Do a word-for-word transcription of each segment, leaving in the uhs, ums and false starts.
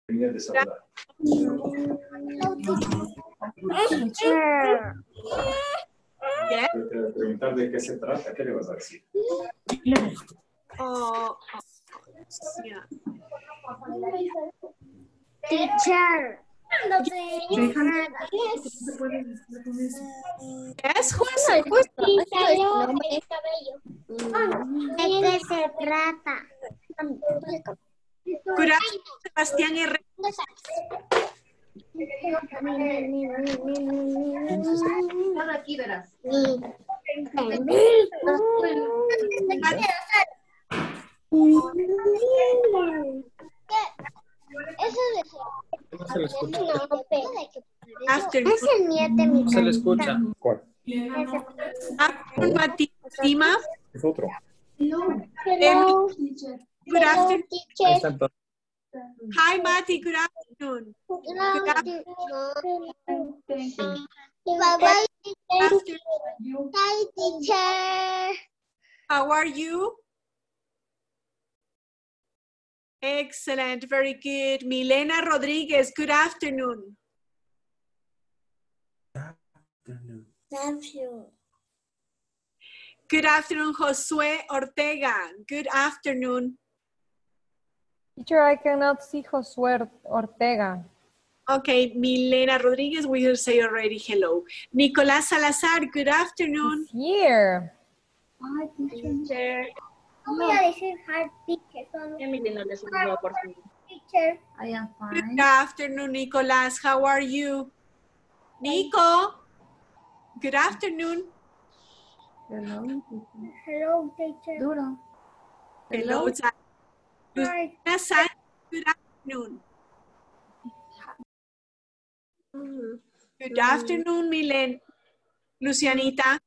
de saludar. Teacher. Yes. Preguntar de qué se trata, ¿qué le vas a decir? Oh, oh, yeah. Teacher. Yes, who is ¿De who is- qué se trata? Good afternoon, Sebastián Herrera. Aquí verás. Eso No se le escucha. Afternoon, es el niete, mi No se le escucha. ¿Cuál? afternoon, Matima. Es otro. Hello, Good afternoon. Ahí teacher. está entonces. Hi, Mati. Good afternoon. Good afternoon. Bye bye, teacher. Afternoon. Hi, teacher. How are you? Excellent. Very good. Milena Rodriguez. Good afternoon. Love you. Good afternoon, Josué Ortega. Good afternoon. Teacher, I cannot see Josué Ortega. Okay, Milena Rodriguez, we will say already hello. Nicolás Salazar, good afternoon. He's here. Hi, teacher. No voy a decir hi, teacher. Solo Emily no le subió por su... teacher. I am Good afternoon, Nicolás. How are you? Nico, good afternoon. Hello, teacher. Hello, teacher. Duro. Hello, Sa- Hi. Luciana Sánchez, good afternoon. Good afternoon, Milen. Lucianita.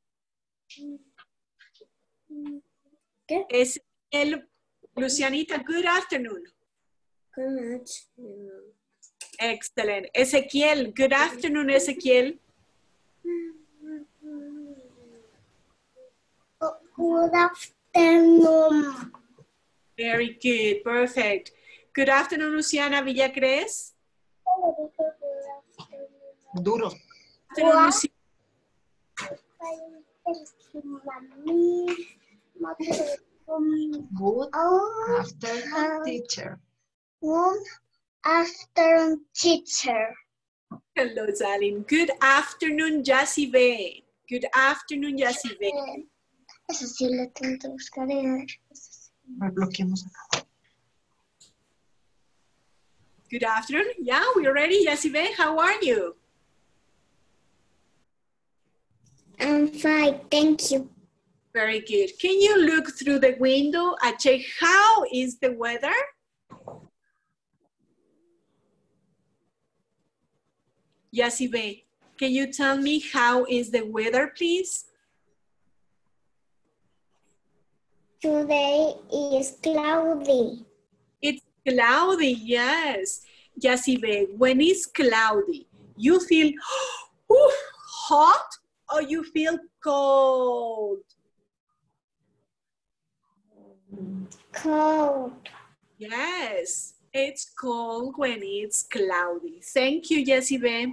¿Qué? Es el Lucianita, good afternoon. Good Excellent. Ezequiel, good afternoon, Ezequiel. Good afternoon. Very good, perfect. Good afternoon, Luciana Villacres. Duro. Good afternoon, Luci- Good Oh, afternoon, teacher. good afternoon, teacher. Hello, Zalim. Good afternoon, Yasive. Good afternoon, Yasive. Eso sí lo tengo que buscar en... Bloqueamos acá. Good afternoon. Yeah, we're ready, Yasive. How are you? I'm fine, thank you. Very good. Can you look through the window and check how is the weather? Yasive, can you tell me how is the weather, please? Today is cloudy. It's cloudy, yes. Yasive, when it's cloudy, you feel oof, hot or you feel cold? Cold. Yes, it's cold when it's cloudy. Thank you, Yasive.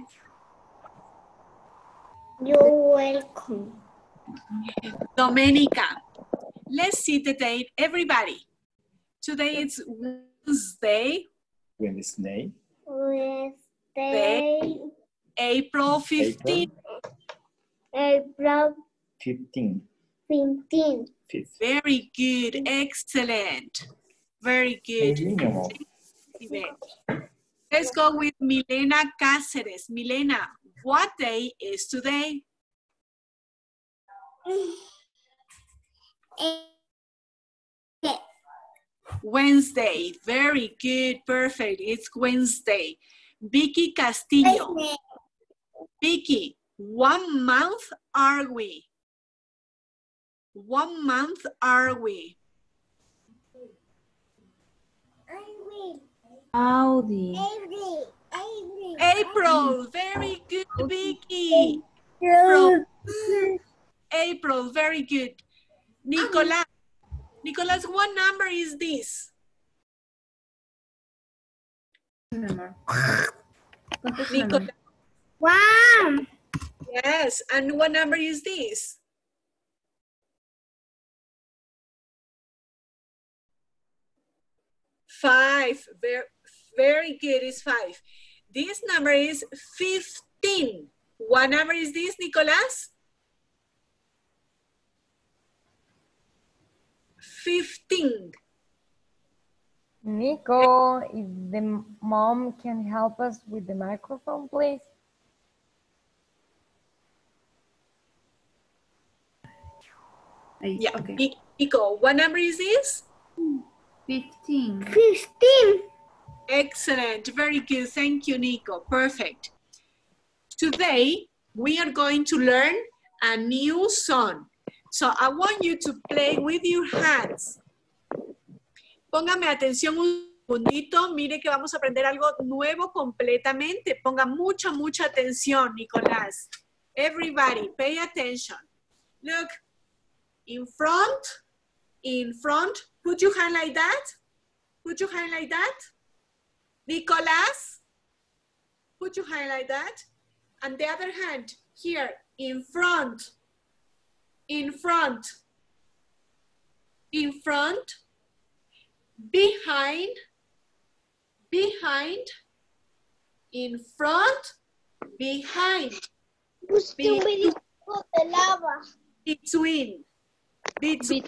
You're welcome. Domenica, let's see the date, everybody. Today it's Wednesday, Wednesday. Wednesday, April fifteenth. April fifteen. fifteenth. Fifth. Very good, excellent. Very good. Mínimo. Let's go with Milena Cáceres. Milena, what day is today? Wednesday. Very good, perfect. It's Wednesday. Vicky Castillo. Vicky, one month are we? One month are we? Audi. April, very good, Vicky. April, April, very good. Nicolas, Nicolas, what number is this? mi amor. Contesta, mi Nico, amor. Wow. yes. And what number is this? Five. Very, very good. It's five. This number is fifteen. What number is this, Nicolas? Fifteen. Nico, if the mom can help us with the microphone, please. Ahí, Yeah. okay. Ni- Nico, what number is this? fifteen. Fifteen. Excellent. Very good. Thank you, Nico. Perfect. Today, we are going to learn a new song. So I want you to play with your hands. Póngame atención un segundito. Mire que vamos a aprender algo nuevo completamente. Ponga mucha, mucha atención, Nicolás. Everybody, pay attention. Look, in front, in front. Put your hand like that. Put your hand like that. Nicolás, put your hand like that. And the other hand here, in front, in front, in front, behind, behind, in front, behind, Usted me dijo de lava. between, between,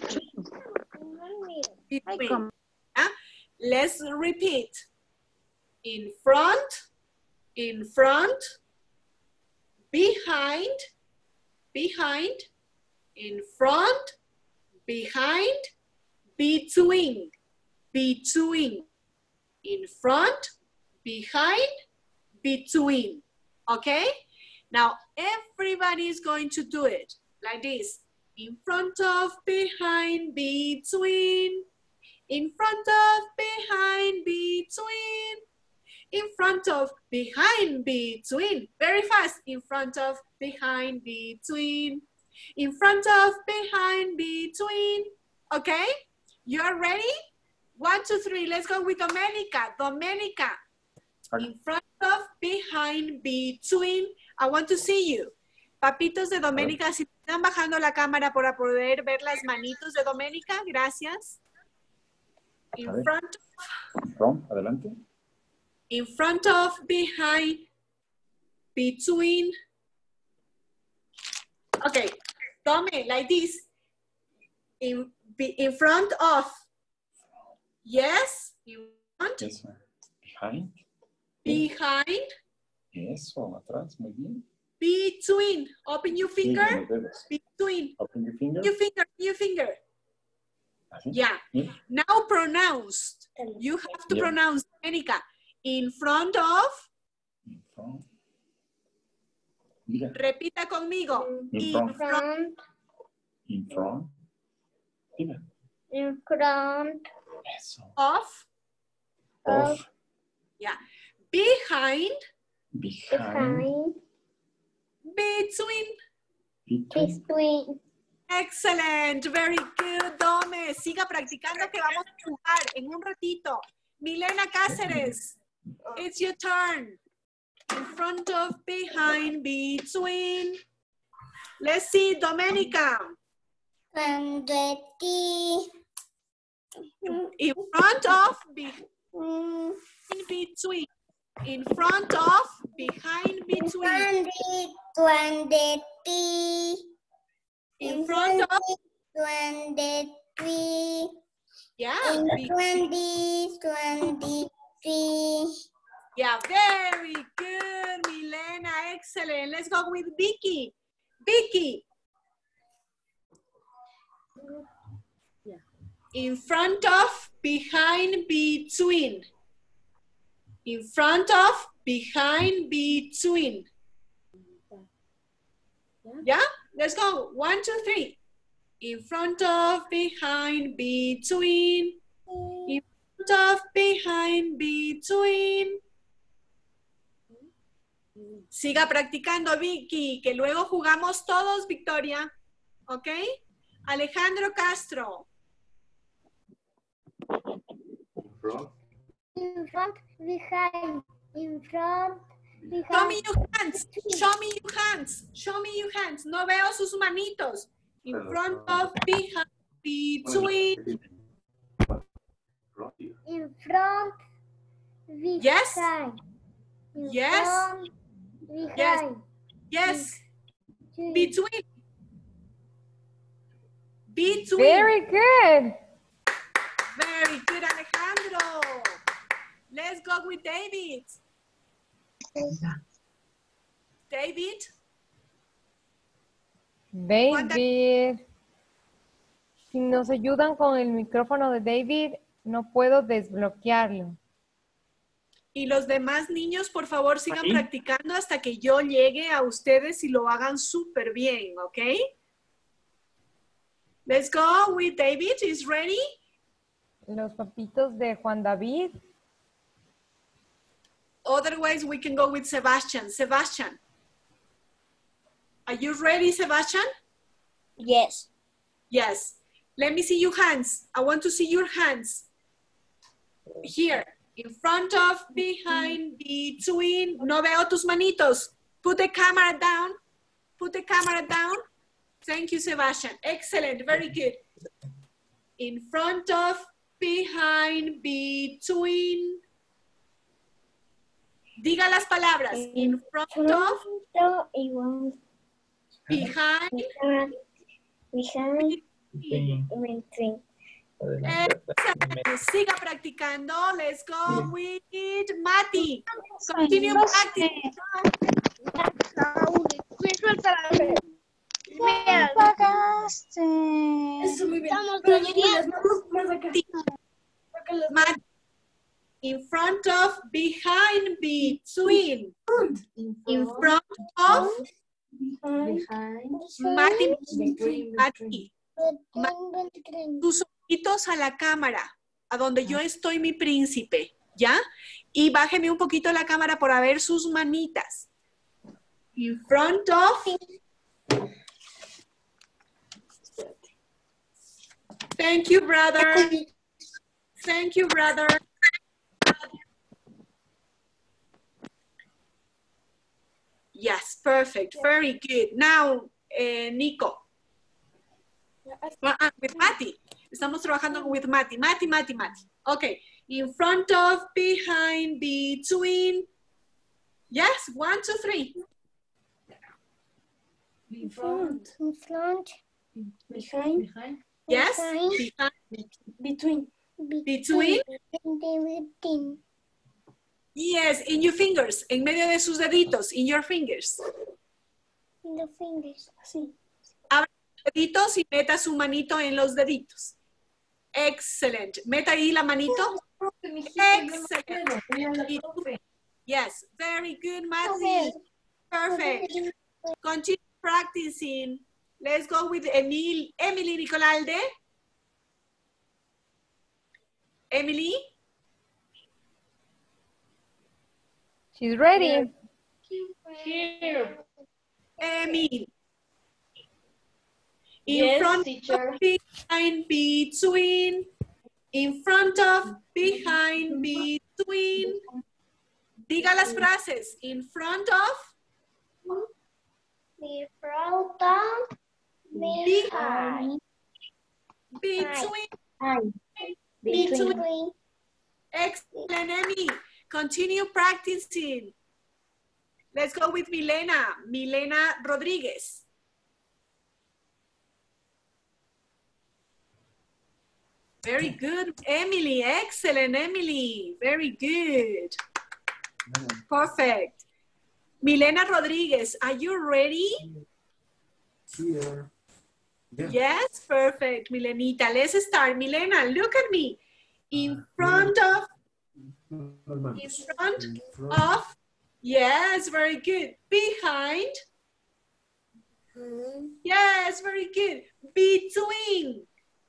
between. Ah, let's repeat. In front, in front, behind, behind, in front, behind, between, between, in front, behind, between. Okay? Now everybody is going to do it like this. In front of, behind, between, in front of, behind, between, in front of, behind, between. Very fast. In front of, behind, between. In front of, behind, between. Okay? You are ready? One, two, three. Let's go with Domenica. Domenica. In front of, behind, between. I want to see you. Papitos de Domenica, si están bajando la cámara para poder ver las manitos de Domenica. Gracias. In front of, From, adelante. in front of, behind, between. Okay, Tome, like this. In, be, in front of. Yes, in front. Eso. Behind. Behind. Eso, atrás, muy bien. Between. Open your finger. Sí, con los dedos. Between. Open your finger. Your finger, your finger. Así. Yeah. Bien. Now pronounced. You have to Yeah. pronounce, Monica. In front of. In front. Diga. Repita conmigo. In In front. front Front. In front. Diga. In front. Eso. of. Off. Yeah. Behind. Behind. Behind. Between. Between. Between. Excellent. Very good, Dome. Siga practicando que vamos a jugar en un ratito. Milena Cáceres, it's your turn. In front of, behind, between. Let's see, Domenica. Twenty. In front of, behind, Mm, between. In front of, behind, between. Twenty. Twenty. In front of, Twenty-three. yeah. In be- twenty. Twenty-three. Yeah, very good, Milena. Excellent. Let's go with Vicky. Vicky. In front of, behind, between. In front of, behind, between. Yeah? Let's go. One, two, three. In front of, behind, between. In front of, behind, between. Siga practicando, Vicky, que luego jugamos todos, Victoria. ¿Ok? Alejandro Castro. In front. In front, behind. In front, Show behind. me your hands. Show me your hands. Show me your hands. No veo sus manitos. In front of, behind, between. In front, behind. Yes. In Yes. front, behind. Yes. Yes. Between. Between. Between. Very good. Very good, Alejandro. Let's go with David. David. David. Si nos ayudan con el micrófono de David, no puedo desbloquearlo. Y los demás niños, por favor, sigan Ahí. practicando hasta que yo llegue a ustedes y lo hagan súper bien, ¿ok? Let's go with David. Is ready? Los papitos de Juan David. Otherwise, we can go with Sebastian. Sebastian. Are you ready, Sebastian? Yes. Yes. Let me see your hands. I want to see your hands. Here. In front of, behind, between. No veo tus manitos. Put the camera down. Put the camera down. Thank you, Sebastian. Excellent. Very good. In front of, behind, between. Diga las palabras. In front of, Behind. behind, Behind. Between. Between. Excellent. Siga practicando. Let's go with Mati. Continue practicing. Mati. In front of, behind, between. In front of, Mati, Mati. Tus ojitos a la cámara, a donde yo estoy, mi príncipe, ¿ya? Y bájeme un poquito la cámara para ver sus manitas. In front of. Thank you, brother. Thank you, brother. Yes, perfect. Very good. Now, eh, Nico. Ah, with Mati. Estamos trabajando with Mati. Mati, Mati, Mati. Okay. In front of, behind, between. Yes, one, two, three. In front. In front. Behind. Yes, Behind. behind, Between. between. Between. Yes, in your fingers. En medio de sus deditos. In your fingers. In the fingers. Así. Abra los deditos y meta su manito en los deditos. Excellent. Meta ahí la manito. Excellent. Yes, very good, Mati. Perfect. Continue practicing. Let's go with Emil, Emily Nicolalde. Emily. She's ready. Here. Emily. In Yes, front teacher. of, behind, between. In front of, behind, between. Diga las frases. In front of. In front of. Behind. Between. Between. Between. Excellent, Emily. Continue practicing. Let's go with Milena. Milena Rodriguez. Very good, Emily. Excellent, Emily. Very good. Perfect. Milena Rodriguez, are you ready? Here. Yeah. Yes, perfect, Milenita. Let's start. Milena, look at me. In front of, in front of, yes, very good. Behind, yes, very good. Between,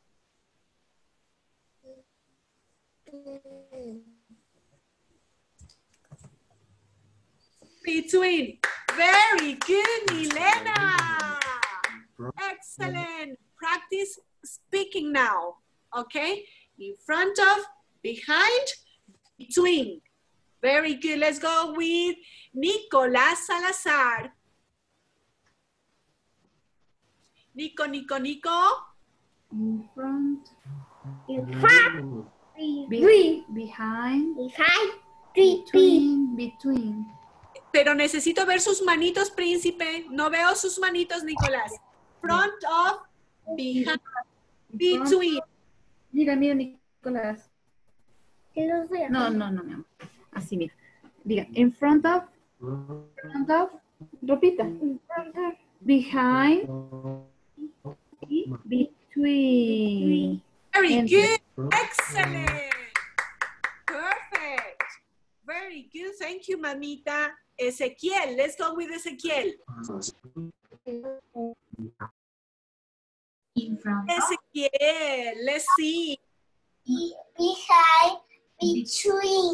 between. Very good, Milena. Excellent. Practice speaking now. Okay? In front of, behind, Between. Very good. Let's go with Nicolás Salazar. Nico, Nico, Nico. In front. In front. Be- Three. behind. Behind. Three. Three. Between. Between. Pero necesito ver sus manitos, príncipe. No veo sus manitos, Nicolás. Front of, behind, between. Mira, mira, Nicolás. Que los vea. No, no, no, mi amor. Así, mira. Diga, in front of. Front of. Repita. Behind. Between. Very And- good. Excellent. Perfect. Very good. Thank you, mamita. Ezequiel. Let's go with Ezequiel. In front of. Ezequiel. Let's see. Behind. Between.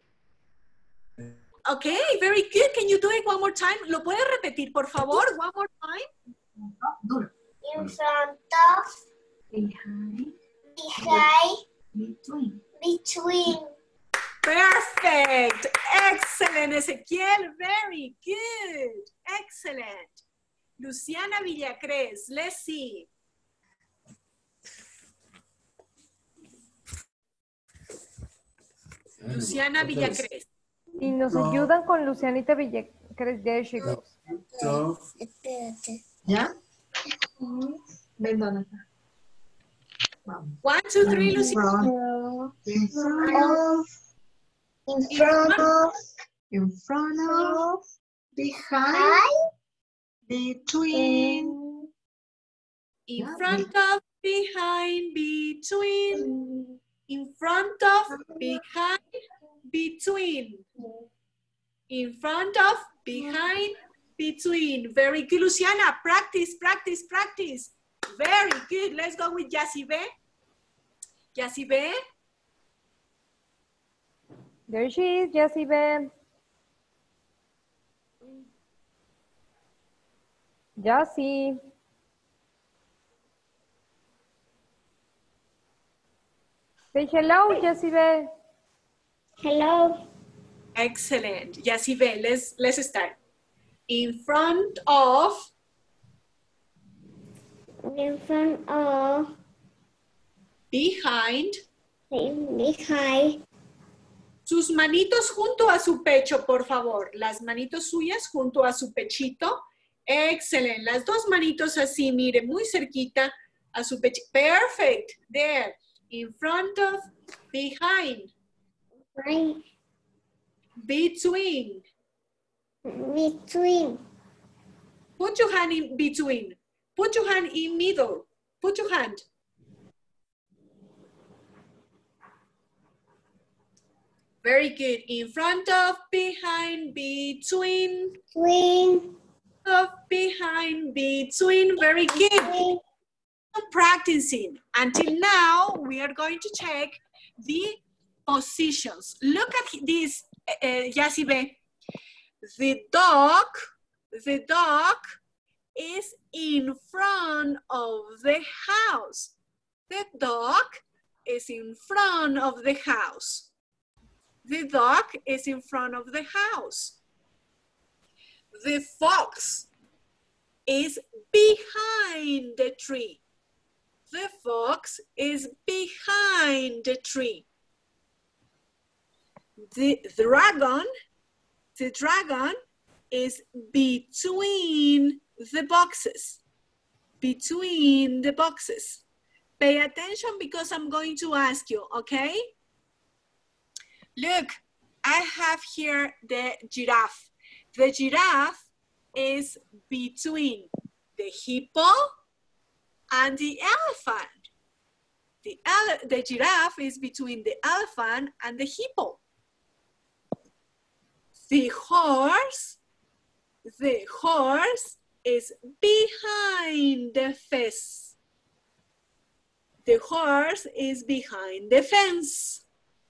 Okay, very good. Can you do it one more time? ¿Lo puedes repetir, por favor? One more time. In front of. Behind. Behind. Between. Between. Perfect. Excellent, Ezequiel. Very good. Excellent. Luciana Villacrez. Let's see. Luciana Villacrez. Y nos No. ayudan con Lucianita Villacrez. There she goes. So, Espérate. ¿Ya? Ven, ¿dónde está? Vamos. One, two, three, In Luciana. front, in front Of. In front of. in front of, behind, Behind. between, In Yeah. front of, behind, between. In front of, behind, between. In front of, behind, between. Very good, Luciana. Practice, practice, practice. Very good. Let's go with Yasibe. Yasibe. There she is, Jessie Ben. Jessie. Say hello, Jessie Ben. Hello. Excellent. Yasibe, let's, let's start. In front of, In front of. behind. Behind. Sus manitos junto a su pecho, por favor. Las manitos suyas junto a su pechito. Excelente. Las dos manitos así, mire, muy cerquita a su pecho. Perfect. There. In front of, behind, Right. between. Between. Put your hand in between. Put your hand in middle. Put your hand. Very good. In front of, behind, between. Between. Of, behind, between. Very good. Between. Practicing. Until now, we are going to check the positions. Look at this, uh, Yasibe. The dog, the dog is in front of the house. The dog is in front of the house. The dog is in front of the house. The fox is behind the tree. The fox is behind the tree. The dragon, the dragon is between the boxes. Between the boxes. Pay attention because I'm going to ask you, okay? Look, I have here the giraffe. The giraffe is between the hippo and the elephant. The, ele the giraffe is between the elephant and the hippo. The horse, the horse is behind the fence. The horse is behind the fence.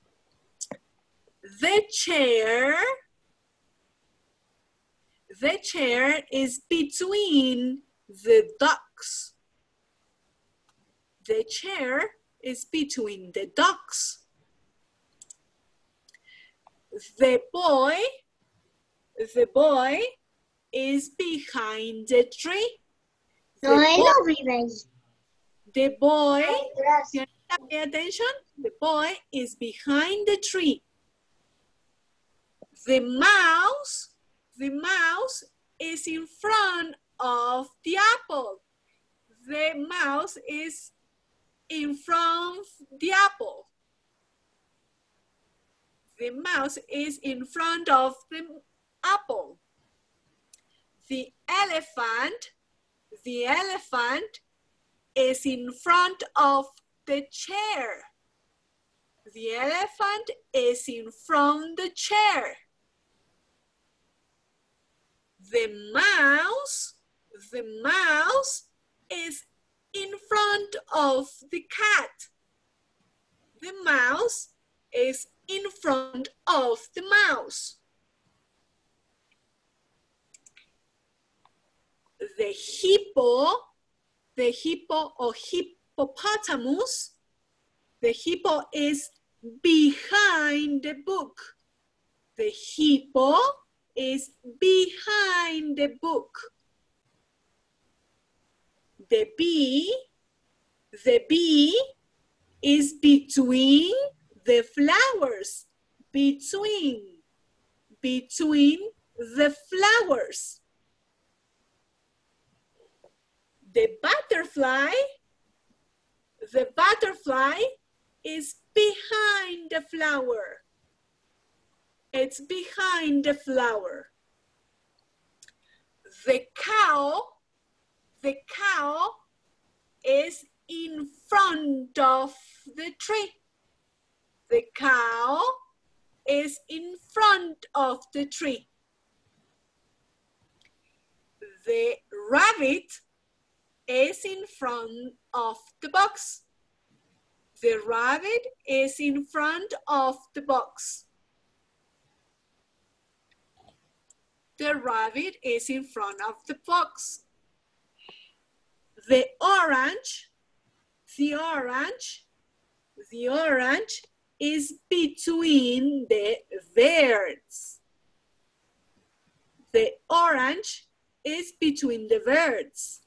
The chair, the chair is between the ducks. The chair is between the ducks. The boy, the boy is behind the tree. The No, él boy, no vive ahí. the boy, Gracias. pay attention, the boy is behind the tree. The mouse, the mouse is in front of the apple. The mouse is in front of the apple. The mouse is in front of the apple. The elephant, the elephant is in front of the chair. The elephant is in front of the chair. The mouse, the mouse is in front of the cat. The mouse is in front of the mouse. The hippo, the hippo or hippopotamus, the hippo is behind the book. The hippo is behind the book. The bee, the bee is between the flowers, between, between the flowers. The butterfly, the butterfly is behind the flower. It's behind the flower. The cow, the cow is in front of the tree. The cow is in front of the tree. The rabbit is in front of the box. The rabbit is in front of the box. The rabbit is in front of the box. The orange, the orange, the orange is between the birds. The orange is between the birds.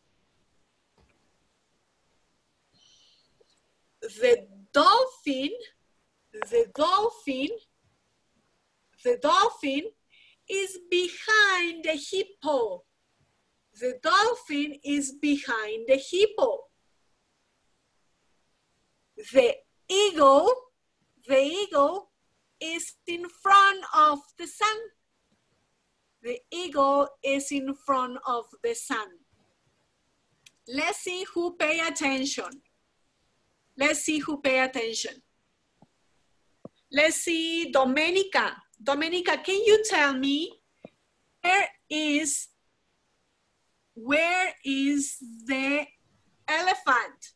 The dolphin, the dolphin, the dolphin is behind the hippo. The dolphin is behind the hippo. The eagle, the eagle is in front of the sun. The eagle is in front of the sun. Let's see who pay attention. Let's see who pay attention. Let's see Domenica. Domenica, can you tell me where is, where is the elephant?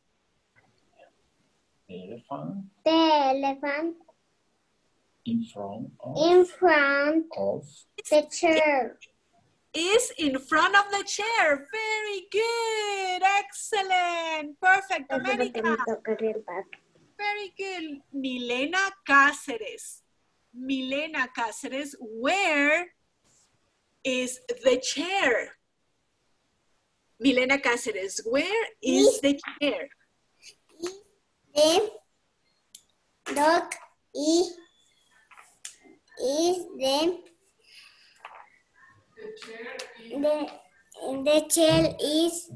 Elephant The elephant in front of, in front of the chair. Is in front of the chair. Very good. Excellent. Perfect, Domenica. Very good. Milena Cáceres. Milena Cáceres, where is the chair? Milena Cáceres, where is the chair? The dog is, is the the the chair is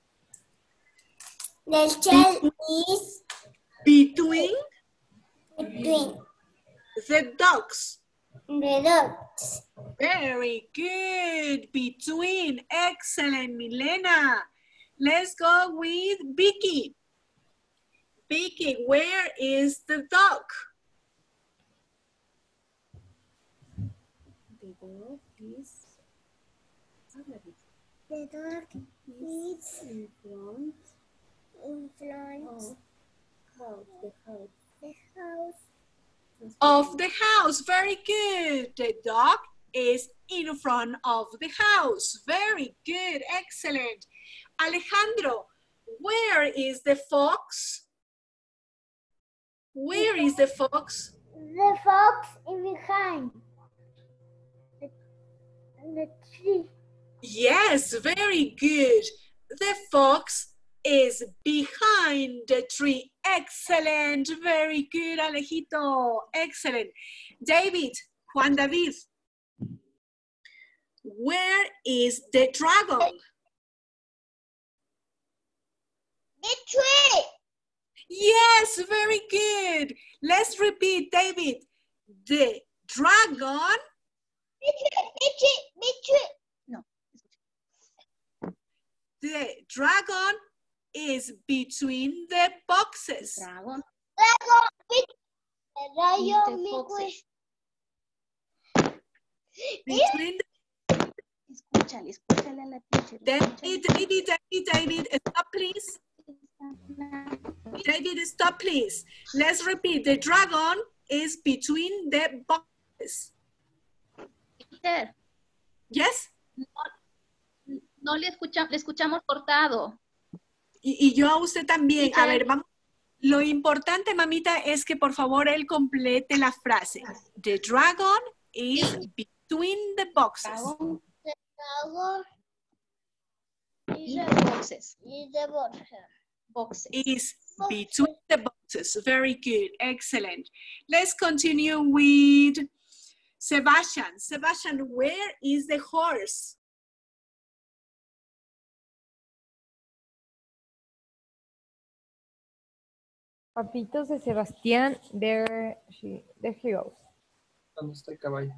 the chair is Between between the dogs. the dogs. Very good. Between. Excellent, Milena. Let's go with Vicky. Vicky, where is the dog? The dog is The dog is in front in front of the house. the house. Of the house. Very good. The dog is in front of the house. Very good. Excellent. Alejandro, where is the fox? Where is the fox? The fox is behind. The tree. Yes, very good. The fox is behind the tree. Excellent. Very good, Alejito. Excellent. David, Juan David. Where is the dragon? The tree. Yes, very good. Let's repeat, David. The dragon. The tree. The tree. The tree. The dragon is between the boxes. Dragon. Dragon. Rayo, The mi boxes. Between the, Escúchale, escúchale a la teacher. David, David, David, David, stop please. David, stop please. Let's repeat. The dragon is between the boxes. Teacher, Yes? no le escuchamos, le escuchamos cortado. Y, y yo a usted también. A Teacher. ver, vamos. Lo importante, mamita, es que por favor él complete la frase. The dragon is between the boxes. Dragon Dragon. y the boxes. Y the box. Boxes. Is between the boxes. Very good. Excellent. Let's continue with Sebastian. Sebastian, where is the horse? Papitos de Sebastián, there, she, there he goes. ¿Dónde está el caballo?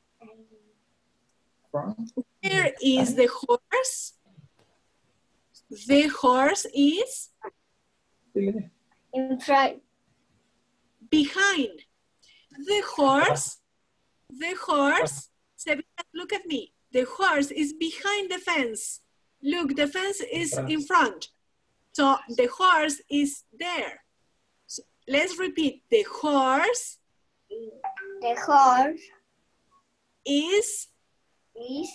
Front. Where is the horse? The horse is Dile. In front. behind. The horse, the horse, Sebastian, look at me. The horse is behind the fence. Look, the fence is in front. So the horse is there. So let's repeat. The horse The horse is is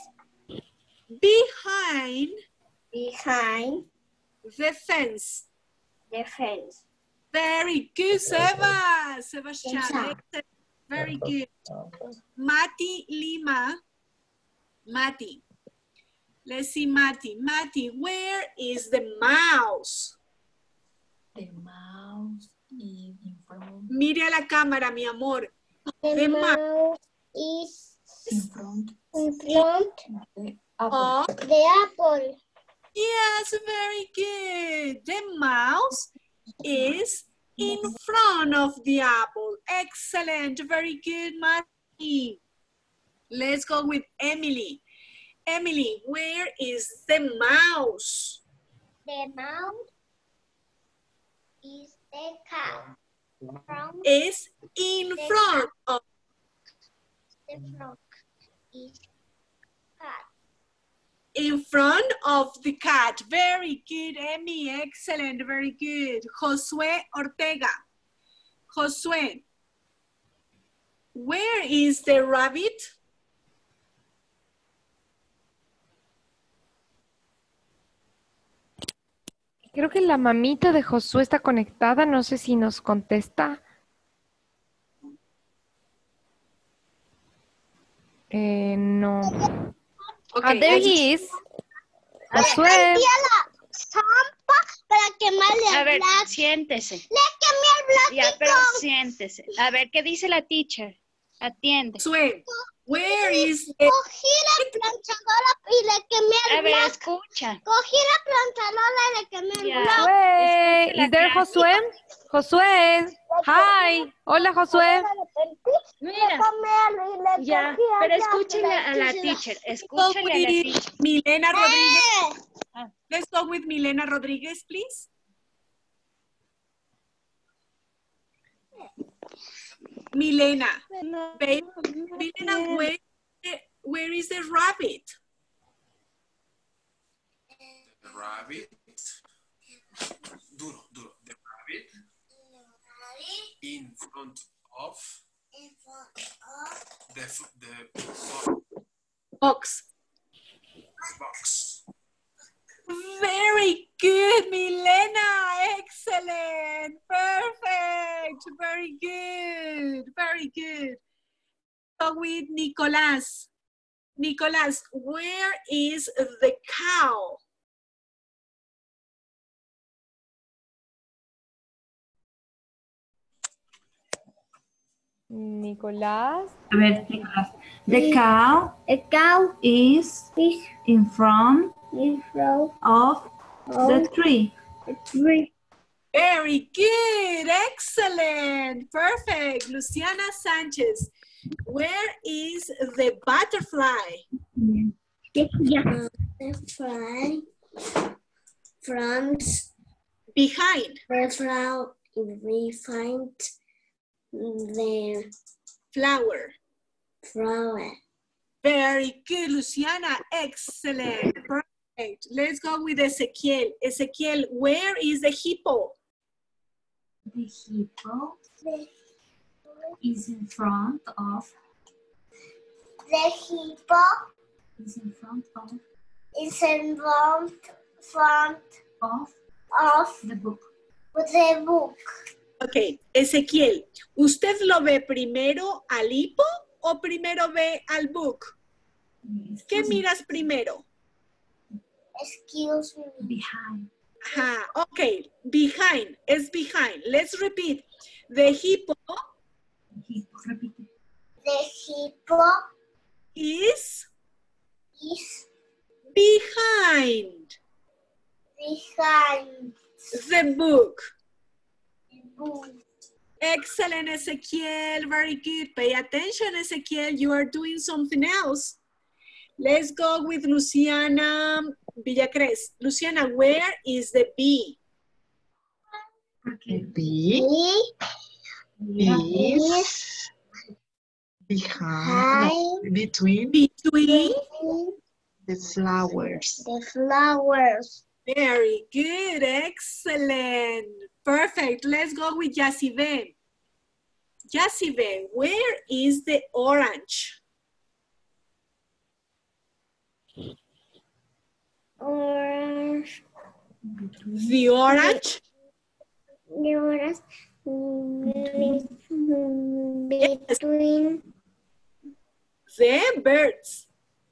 behind behind the fence. the fence. Very good, Seba. Sebastian. Seba. Excellent. Very good. Mati Lima. Mati. Let's see, Mati. Mati, where is the mouse? The mouse is in front, Mire a la cámara, mi amor. The The mouse mouse is in front in front of the apple. of, the apple. yes, very good. The mouse is in front of the apple. Excellent. Very good, Mati. Let's go with Emily. Emily, where is the mouse? The mouse is the cat. From Is in front of, the front is cat. in front of the cat. Very good, Emmy. Excellent. Very good. Josué Ortega. Josué, where is the rabbit? Creo que la mamita de Josué está conectada, no sé si nos contesta. Eh, no. Okay, Ah, there I just- he is. Josué. la zampa para quemarle A el ver, blanco. siéntese. Le quemé el blanco. Ya, pero siéntese. A ver, ¿qué dice la teacher? Atiende. Josué, where is the... Cogí la planchadora y le quemé el A ver, blanco. escucha. Cogí la planchadora y le quemé el Ya. blanco. Josué. Escuche la Is there clase. Josué? Josué. Hi. Hola, Josué. Mira, ya, pero escúchale a la teacher. Escúchale a la with teacher. Milena Rodríguez. Ah. Let's go with Milena Rodríguez, please. Milena, babe, Milena, where, where is the rabbit? The rabbit. Duro, duro. The rabbit in front of the f- the Box. box. Very good, Milena. Excellent. Perfect. Very good. Very good. Go with Nicolás. Nicolás, where is the cow? Nicolás. A ver, Nicolás. The cow, A cow is is in front in front of the of tree. a tree. Very good, excellent, perfect. Luciana Sanchez, where is the butterfly? Yeah. The fly front Behind. the flower we find the Flower. flower. Very good, Luciana, excellent, perfect. Let's go with Ezequiel. Ezequiel, where is the hippo? The hippo is in front of, The hippo is in front of, is in front front of of the book. the book. Ok, Ezequiel, ¿usted lo ve primero al hippo o primero ve al book? ¿Qué miras primero? Excuse me. Behind. Ajá, ok, behind, es behind. Let's repeat. The hippo Hippo, repite. The hippo is is behind behind the book. the book. Excellent, Ezequiel, very good. Pay attention, Ezequiel, you are doing something else. Let's go with Luciana Villacres. Luciana, where is the bee? The bee He is behind, between Between. the flowers. the flowers. Very good, excellent. Perfect. Let's go with Yasive. Yasive, where is the orange? Orange. The orange? The orange. Between The birds.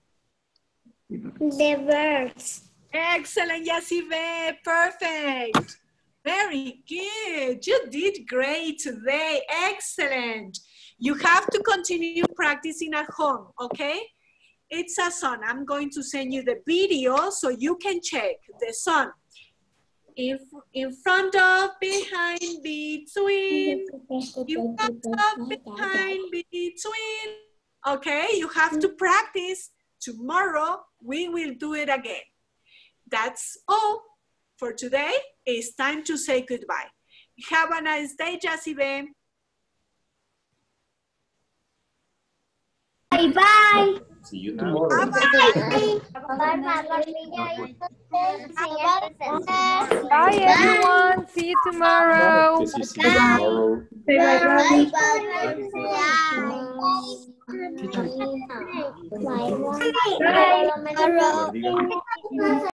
the birds. Excellent, Yasive. Perfect. Very good. You did great today. Excellent. You have to continue practicing at home, okay? It's a song. I'm going to send you the video so you can check the song. In, in front of, behind, between. In front of, behind, between. Okay, you have to practice. Tomorrow, we will do it again. That's all for today. It's time to say goodbye. Have a nice day, Yasive. Bye bye. See you tomorrow. Bye. Bye, everyone. See you tomorrow. See you tomorrow. Bye. Bye. Bye.